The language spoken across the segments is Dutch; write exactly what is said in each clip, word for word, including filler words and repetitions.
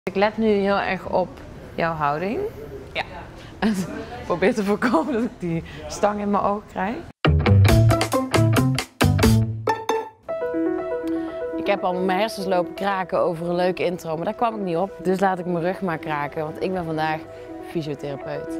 Ik let nu heel erg op jouw houding. Ja. En probeer te voorkomen dat ik die stang in mijn oog krijg. Ik heb al mijn hersens lopen kraken over een leuke intro, maar daar kwam ik niet op. Dus laat ik mijn rug maar kraken, want ik ben vandaag fysiotherapeut.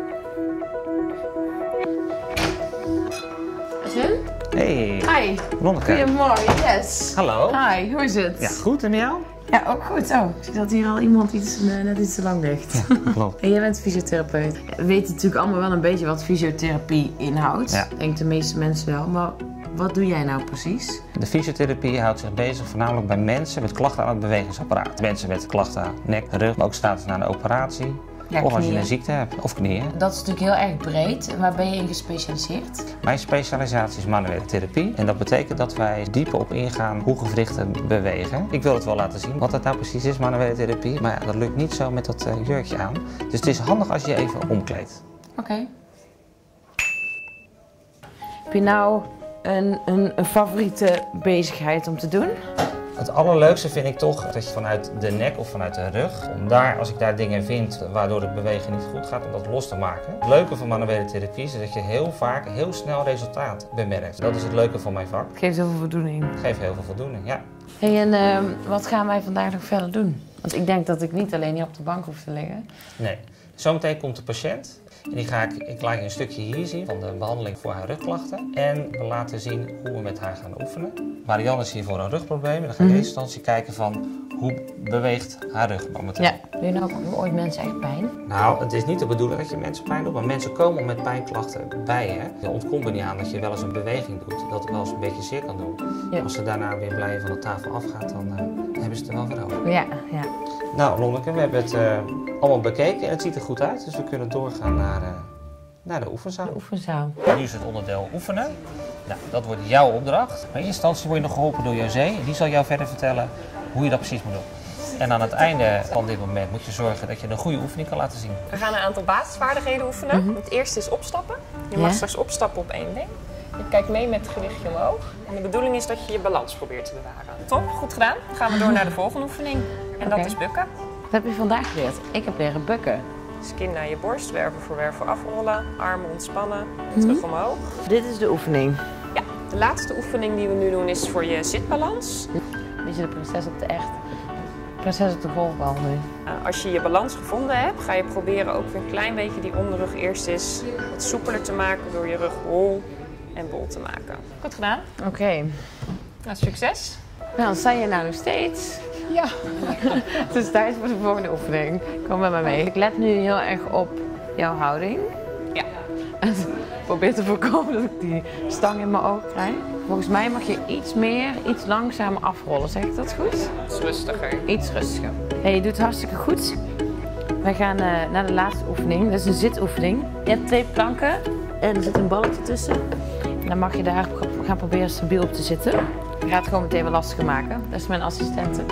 Zin? Hey. Hi. Lonneke. Goedemorgen, yes. Hallo. Hi, hoe is het? Ja, goed en jou? Ja, ook goed. Oh, ik zie dat hier al iemand iets, uh, net iets te lang ligt. Ja, klopt. En jij bent fysiotherapeut. We weten natuurlijk allemaal wel een beetje wat fysiotherapie inhoudt. Ja. Ik denk de meeste mensen wel. Maar wat doe jij nou precies? De fysiotherapie houdt zich bezig voornamelijk bij mensen met klachten aan het bewegingsapparaat. Mensen met klachten aan nek, rug, maar ook status na een operatie. Ja, of als je knieën. een ziekte hebt, of knieën. Dat is natuurlijk heel erg breed. Waar ben je in gespecialiseerd? Mijn specialisatie is manuele therapie. En dat betekent dat wij dieper op ingaan hoe gewrichten bewegen. Ik wil het wel laten zien wat dat nou precies is, manuele therapie. Maar ja, dat lukt niet zo met dat uh, jurkje aan. Dus het is handig als je je even omkleedt. Oké. Okay. Heb je nou een, een, een favoriete bezigheid om te doen? Het allerleukste vind ik toch dat je vanuit de nek of vanuit de rug, om daar, als ik daar dingen vind waardoor het bewegen niet goed gaat, om dat los te maken. Het leuke van manuele therapie is dat je heel vaak heel snel resultaat bemerkt. Dat is het leuke van mijn vak. Het geeft heel veel voldoening. Het geeft heel veel voldoening, ja. Hey, en uh, wat gaan wij vandaag nog verder doen? Want ik denk dat ik niet alleen hier op de bank hoef te liggen. Nee. Zometeen komt de patiënt. En die ga ik, ik laat je een stukje hier zien van de behandeling voor haar rugklachten. En we laten zien hoe we met haar gaan oefenen. Marianne is hier voor een rugprobleem. En dan ga ik in eerste instantie kijken van hoe beweegt haar rug momenteel. Ja. Doe je nou ook ooit mensen echt pijn? Nou, het is niet de bedoeling dat je mensen pijn doet, maar mensen komen met pijnklachten bij je. Je ontkomt er niet aan dat je wel eens een beweging doet, dat het wel eens een beetje zeer kan doen. Ja. Als ze daarna weer blij van de tafel afgaat, dan uh, hebben ze het er wel weer over. Ja, ja. Nou, Lonneke, we hebben het uh, allemaal bekeken en het ziet er goed uit, dus we kunnen doorgaan naar, uh, naar de oefenzaal. De oefenzaal. Nu is het onderdeel oefenen. Nou, dat wordt jouw opdracht. Maar in eerste instantie word je nog geholpen door José en die zal jou verder vertellen hoe je dat precies moet doen. En aan het einde van dit moment moet je zorgen dat je een goede oefening kan laten zien. We gaan een aantal basisvaardigheden oefenen. Mm-hmm. Het eerste is opstappen. Je mag ja? straks opstappen op één been. Je kijkt mee met het gewichtje omhoog. En de bedoeling is dat je je balans probeert te bewaren. Top, goed gedaan. Dan gaan we door naar de volgende oefening. En okay. dat is bukken. Wat heb je vandaag geleerd? Ik heb leren bukken. Dus kin naar je borst, wervel voor wervel afrollen, armen ontspannen, mm-hmm. terug omhoog. Dit is de oefening. Ja, de laatste oefening die we nu doen is voor je zitbalans. Beetje de prinses op de echt. Prinses op de golfbal nu. Als je je balans gevonden hebt, ga je proberen ook weer een klein beetje die onderrug eerst eens wat soepeler te maken door je rug hol en bol te maken. Goed gedaan. Oké. Okay. Nou, succes. Nou, dan sta je nou nog steeds. Ja. Het is tijd voor de volgende oefening. Kom met me mee. Ik let nu heel erg op jouw houding. Ja. En probeer te voorkomen dat ik die stang in mijn oog krijg. Volgens mij mag je iets meer, iets langzamer afrollen. Zeg ik dat goed? Iets rustiger. Iets rustiger. Hey, je doet het hartstikke goed. Wij gaan uh, naar de laatste oefening. Dat is een zitoefening. Je hebt twee planken en er zit een balletje tussen. En dan mag je daar gaan proberen stabiel op te zitten. Ik ga het gewoon meteen wel lastiger maken. Dat is mijn assistente.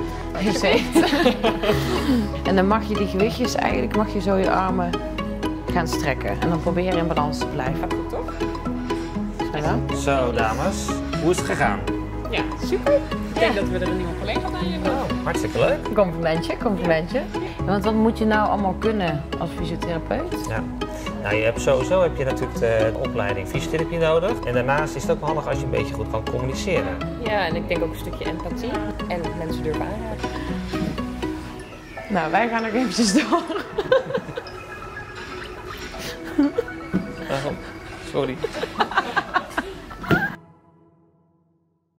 En dan mag je die gewichtjes eigenlijk, mag je zo je armen gaan strekken. En dan probeer je in balans te blijven. Gaat goed, toch? Ja. Zo, dames. Hoe is het gegaan? Ja, super. Ik denk ja. dat we er een nieuwe collega aan hebben. Oh, hartstikke leuk. Complimentje, complimentje. Ja, want wat moet je nou allemaal kunnen als fysiotherapeut? Ja. Nou, je hebt sowieso heb je natuurlijk de opleiding fysiotherapie nodig. En daarnaast is het ook wel handig als je een beetje goed kan communiceren. Ja, en ik denk ook een stukje empathie en mensen durven aanraken. Nou, wij gaan nog eventjes door. Oh, sorry.